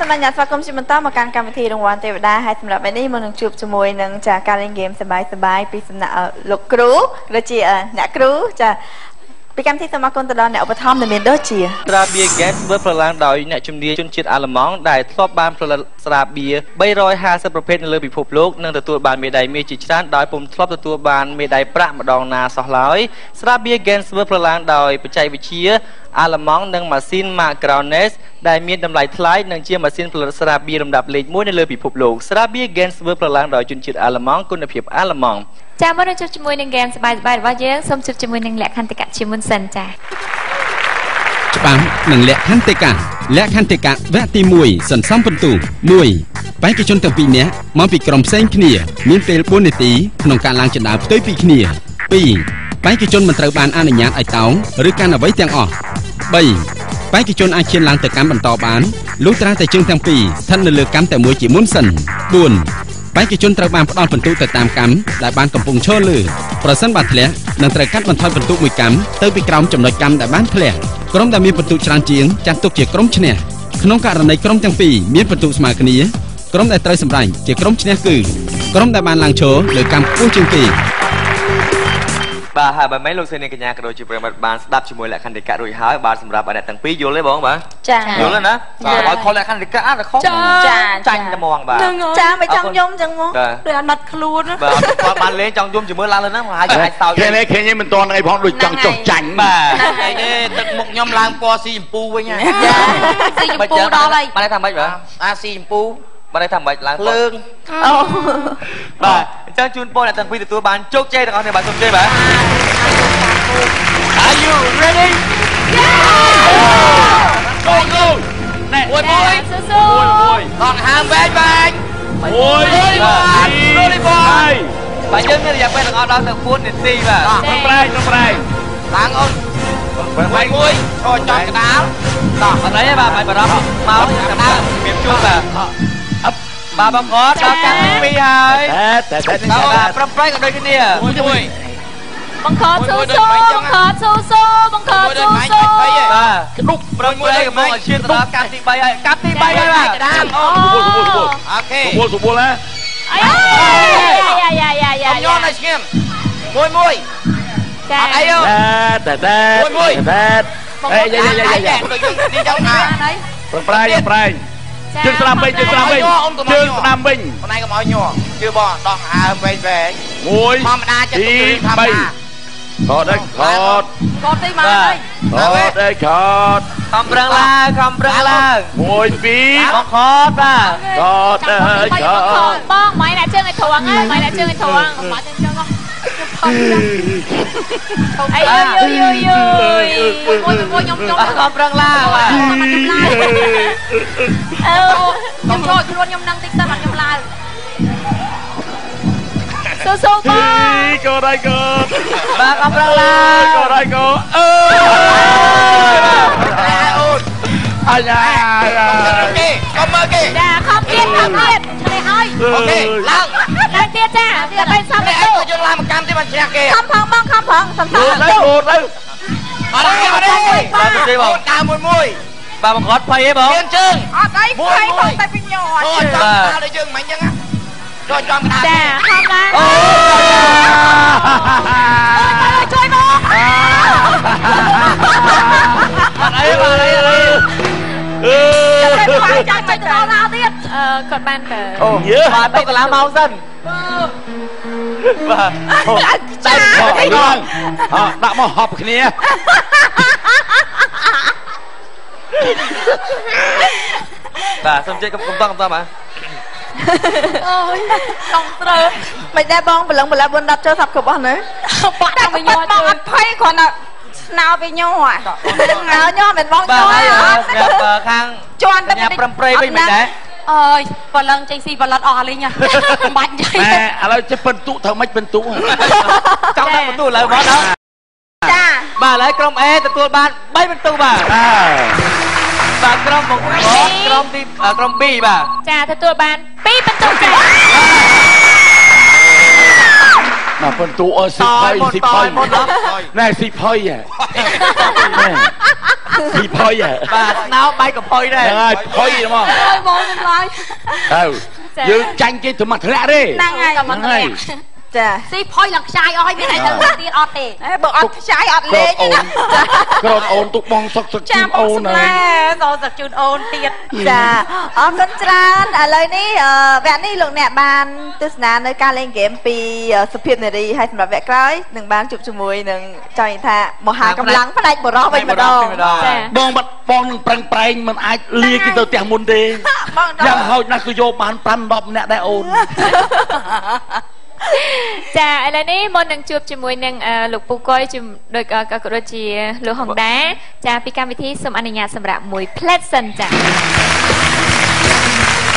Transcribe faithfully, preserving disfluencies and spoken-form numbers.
សម្រាប់អ្នកស្វាគមន៍ជាបន្តមកកាន់កម្មវិធីរង្វាន់ទេវតាហើយសម្រាប់ពេលនេះមកនឹងជួបជាមួយនឹងចាការលេងហ្គេមសប្បាយៗពីសំណាក់លោកគ្រូឬជាអ្នកគ្រូចាពីកម្មវិធីសូមអរគុណទៅដល់អ្នកឧបត្ថម្ភដែលមានដូចជាស្រាបៀរ Gas ធ្វើប្រឡាងដោយអ្នកជំនាញជនជាតិអាល្លឺម៉ង់ដែលធ្លាប់បានផលិតស្រាបៀរបីរយហាសិបប្រភេទនៅលើពិភពលោកនិងទទួលបានមេដាយមាសជាច្រើនដោយពុំធ្លាប់ទទួលបានមេដាយប្រាក់ម្ដងណាសោះឡើយស្រាបៀរ Gas ធ្វើប្រឡាងដោយបច្ចេកវិទ្យាអាល្លឺម៉ង់និងម៉ាស៊ីន Macrones ដែលមានតម្លៃថ្លៃនិងជាម៉ាស៊ីនផលិតស្រាបៀរលំដាប់លេខមួយនៅលើពិភពលោកស្រាបៀរ Gas ធ្វើប្រឡាងដោយជនជាតិអាល្លឺម៉ង់គុណភាពអាល្លឺម៉ង់ចាមកនឹងជួបជាមួយនឹងហ្គេមសប្បាយៗរបស់យើងសូមជួបជាមួយនឹងលក្ខន្តិកៈជាមុនសិនចាច្បាំនឹងលក្ខន្តិកៈលក្ខន្តិកៈវគ្គទីមួយសន្សំពិន្ទុមួយបេក្ខជនទាំងពីរនាក់មកពីក្រុមផ្សេងគ្នាមានពេលបួននាទីក្នុងការឡើងជណ្ដើរផ្ទុយពីគ្នាពីរបេក្ខជនមិនត្រូវបានអនុញ្ញាតឲ្យតោងឬកាន់អ្វីទាំងអស់បីបេក្ខជនអាចឈានឡើងទៅកាន់បន្តបានលុះត្រាតែជើងទាំងពីរស្ថិតនៅលើកាន់តែមួយជាមុនសិនបួនបេក្ខជនត្រូវបានផ្ដល់ពិន្ទុទៅតាមកម្មដែលបានកំពុងឈរលើប្រសិនបើធ្លាក់នឹងត្រូវកាត់បន្ថយពិន្ទុមួយកម្មទៅពីក្រោមចំណុចកម្មដែលបានធ្លាក់ក្រុមដែលមានពិន្ទុច្រើនជាងចាត់ទុកជាក្រុមឈ្នះក្នុងករណីក្រុមទាំងពីរមានពិន្ទុស្មើគ្នាក្រុមដែលត្រូវសម្រេចជាក្រុមឈ្នះគឺក្រុមដែលបានឡើងឈរលើកម្មខ្ពស់ជាងគេបាទហើយបើមិនលោកសេនីកញ្ញាក៏ដូចជាប្រិមត្តបានស្ដាប់ជាមួយលក្ខន្តិកៈរួចហើយបាទសម្រាប់អ្នកទាំងពីរយល់ទេបងបាទចាយល់ទេណាបាទខុសលក្ខន្តិកៈអត់ខុសចាចាញ់តែហ្មងបាទចាមិនចង់យំចឹងហ្មងដូចអាណិតខ្លួនបាទគាត់បានលេងចង់យំជាមួយឡើងលើហ្នឹងហើយអាចសោយគេនេះឃើញមិនទាន់អីផងដូចចង់ចុះចាញ់បាទហ្នឹងហើយទឹកមុខខ្ញុំឡើងពណ៌ស៊ីជម្ពូវិញចាស៊ីជម្ពូដល់ហើយបានថាម៉េចបាទអាស៊ីជម្ពូបានថាម៉េចឡើងលើងអូបាទអញ្ចឹងជូនពរអ្នកទាំងពីរទទួលបានជោគជ័យទាំងអស់គ្នាបាទសូមជ័យបាទ Are you ready? Go go ណែមួយមួយស៊ូមួយមួយអត់ហាមវែងវែងមួយបាទរីបាយបាទយើងមានរយៈពេលទាំងអស់ដល់ទៅបួននាទីបាទប្រប្រែងប្រប្រែងឡើងអូនមួយមួយឈរចំកដាលតោះអត់អីទេបាទបាយបារម្ភមកកដាលមានជួបបាទបាទបងខតដល់កាន់ពីហើយតែតែតែប្រប្រែងក៏ដូចគ្នាមួយមួយបង្ខស៊ូស៊ូបង្ខស៊ូស៊ូបង្ខស៊ូស៊ូបាទក្ដុកប្រមួយកំពុងឲ្យឈានទៅដល់កាប់ទីបីហើយកាប់ទីបីហើយបាទកដាលអូអូខេសុពលសុពលណាអាយ៉ាយ៉ាយ៉ាយ៉ាយ៉ាញ៉ាំឲ្យស្ងៀមមួយមួយចាអីតែតែមួយមួយតែអេយ៉ាយ៉ាយ៉ាយ៉ាដូចនេះចង់ណាប្រប្រែងប្រប្រែងជើងស្ដាំវិញជើងស្ដាំវិញជើងស្ដាំវិញបងឯងកុំឲ្យញ័រជឿបងដោះហើមវែងវែងមួយធម្មតាចិត្តទុកធម្មតាខតអីខតខតទីមកអីខតអីខតខំប្រឹងឡើងខំប្រឹងឡើងមួយពីរបងខតបាទខតអីខតបងម៉ៃអ្នកជើងឲ្យត្រង់ម៉ៃអ្នកជើងឲ្យត្រង់ម៉ាត់ជើងហ៎អីយូយូយូមួយមួយខ្ញុំខ្ញុំខំប្រឹងឡើងបាទខ្ញុំឡើងអើខ្ញុំចូលខ្លួនខ្ញុំនឹងតិចសិនអត់ខ្ញុំឡើងស៊ូស៊ូបងកូនឯកូនបាទខំប្រឹងឡើងកូនឯកូនអើយបាទអូនអាយ៉ាគេកុំមើលគេចាខំទៀតខំទៀតឆ្លេះហើយអូខេឡើងឡើងទៀតចាទៀតទៅសំទៅយើងឡើងមកកម្មទៀតបានជ្រះគេខំផងបងខំផងសំទៅទៅទៅអត់ទេអត់ទេបាទទេបងដើរមួយមួយបាទបង្កត់ភ័យអីបងមានជើងអត់អីភ័យបងតែពីញ័រអូចាំដើរដូចយើងមិនអញ្ចឹងចូលចំកណ្ដាលចាខំឡើងអូជួយមកអត់អីបាទអីអីអឺចាំចាំទៅដល់ណាទៀតអឺគាត់បានទៅអូបាទទៅកន្លះម៉ោងសិនបាទតែអីបងដាក់មកហប់គ្នាបាទសូមជិះកំកំតកំតបាទអូយកង់ត្រូវមិនដែរបងប្រឡឹងប្រឡាប់បួនដប់ចូលសាប់គ្រប់អស់នៅបាក់ទៅញ័រទៅអត់ភ័យគ្រាន់តែស្នោពីញ័រហ៎ងើញ័រមិនបងញ័រអត់ស្រាប់ខាងជន់ទៅប្រំប្រៃវិញមិនដែរអើយប្រឡឹងចេញស៊ីបលិតអស់លេងកំបាច់និយាយណែឥឡូវចេះពិន្ទុធ្វើម៉េចពិន្ទុចង់ដាក់ពិន្ទុឥឡូវបងដល់ចាបាទឥឡូវក្រុម A ទទួលបានបីពិន្ទុបាទបាទក្រុមបង្កក្រុមទីក្រុម B បាទចាទទួលបានពីរពិន្ទុចាមកពិន្ទុអើស៊ីភ័យស៊ីភ័យណែស៊ីភ័យហ៎ពីផុយបាទណៅបាយកផុយដែរហ្នឹងហើយផុយហ្មងហើយបងខ្ញុំឡើយទៅយើងចាញ់គេទៅមកធ្លាក់ទេហ្នឹងហើយតែមកធ្លាក់ចាស៊ីផុយឡើងខ្ចាយអស់ហើយមានអីទៅទៀតអត់ទេបើអត់ខ្ចាយអត់លេងណាក្រនអូនទុកបងសុកសុកជូនអូនហើយសូមសុកជូនអូនទៀតចាអរគុណច្រើនឥឡូវនេះវគ្គនេះលោកអ្នកបានទស្សនានៅការលេងហ្គេមពីសុភាពនារីហើយសម្រាប់វគ្គក្រោយនឹងបានជួបជាមួយនឹងចង់និយាយថាមហាកម្លាំងផ្នែកបរោះវិញម្ដងបងបាត់បងនឹងប្រឹងប្រែងមិនអាចលាគេទៅផ្ទះមុនទេយ៉ាងហោចណាស់គឺយកបានប្រាំដប់នាក់ដែរអូនចាឥឡូវនេះមុននឹងជួបជាមួយនឹងលោកពូកុយជំដូចក៏ក៏ដូចជាលោកហុងដាចាពីកម្មវិធីសូមអនុញ្ញាតសម្រាប់មួយ Pleasant ចា